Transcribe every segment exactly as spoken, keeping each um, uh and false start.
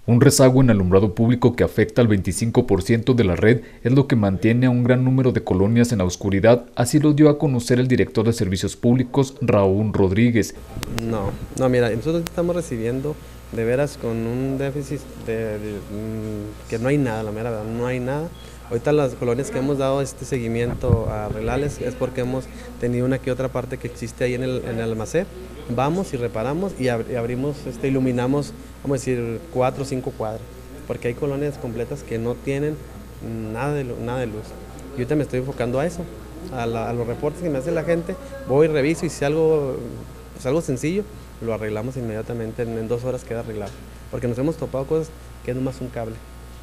Un rezago en alumbrado público que afecta al veinticinco por ciento de la red es lo que mantiene a un gran número de colonias en la oscuridad, así lo dio a conocer el director de Servicios Públicos, Raúl Rodríguez. No, no, mira, nosotros estamos recibiendo de veras con un déficit de, de, de que no hay nada, la mera verdad, no hay nada. Ahorita las colonias que hemos dado este seguimiento a arreglarles es porque hemos tenido una que otra parte que existe ahí en el, en el almacén. Vamos y reparamos y, ab y abrimos, este, iluminamos, vamos a decir, cuatro o cinco cuadras, porque hay colonias completas que no tienen nada de, nada de luz. Y ahorita me estoy enfocando a eso, a, la, a los reportes que me hace la gente, voy, reviso y si algo, pues algo sencillo, lo arreglamos inmediatamente, en, en dos horas queda arreglado, porque nos hemos topado cosas que es nomás un cable.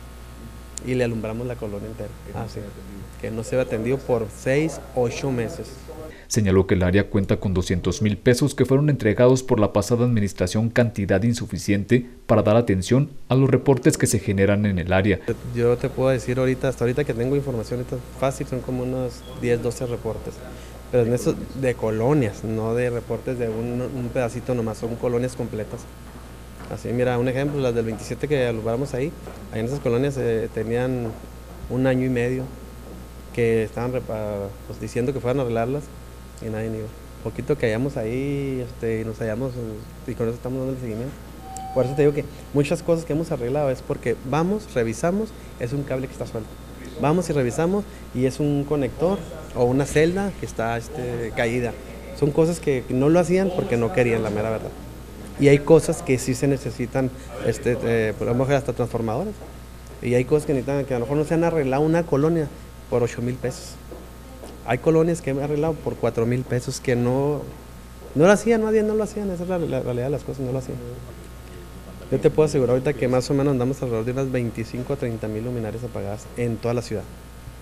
Y le alumbramos la colonia entera. Ah, sí. Que no se ve atendido por seis, ocho meses. Señaló que el área cuenta con doscientos mil pesos que fueron entregados por la pasada administración, cantidad insuficiente para dar atención a los reportes que se generan en el área. Yo te puedo decir ahorita, hasta ahorita que tengo información ahorita fácil, son como unos diez, doce reportes. Pero en eso de colonias, no de reportes de un, un pedacito nomás, son colonias completas. Así, mira, un ejemplo, las del veintisiete que alumbramos ahí, ahí en esas colonias eh, tenían un año y medio que estaban pues, diciendo que fueran a arreglarlas y nadie iba. Poquito que hallamos ahí este, y nos hallamos y con eso estamos dando el seguimiento. Por eso te digo que muchas cosas que hemos arreglado es porque vamos, revisamos, es un cable que está suelto. Vamos y revisamos y es un conector o una celda que está este, caída. Son cosas que no lo hacían porque no querían, la mera verdad. Y hay cosas que sí se necesitan, este, eh, por lo mejor hasta transformadores. Y hay cosas que necesitan, que a lo mejor no se han arreglado una colonia por ocho mil pesos. Hay colonias que han arreglado por cuatro mil pesos que no, no lo hacían, nadie no lo hacían, esa es la, la realidad de las cosas, no lo hacían. Yo te puedo asegurar ahorita que más o menos andamos alrededor de unas veinticinco a treinta mil luminarias apagadas en toda la ciudad.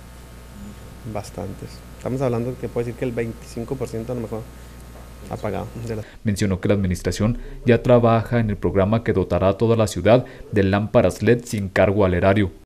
Bastantes. Estamos hablando que puedo decir que el veinticinco por ciento a lo mejor apagado. Mencionó que la administración ya trabaja en el programa que dotará a toda la ciudad de lámparas L E D sin cargo al erario.